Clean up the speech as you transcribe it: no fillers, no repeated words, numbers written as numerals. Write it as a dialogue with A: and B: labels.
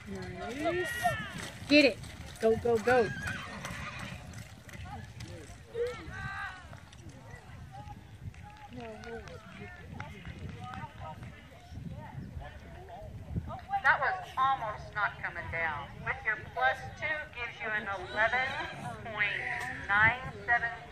A: Nice. Get it. Go, go, go.
B: That was almost not coming down. With your +2 gives you an 11.972.